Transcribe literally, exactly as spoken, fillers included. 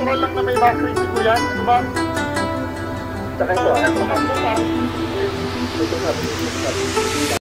natural lang na may backcrazy ko yan, di ba? Tsaka ito, Parang ano, ito, parang ito, sabi, ito, sabi.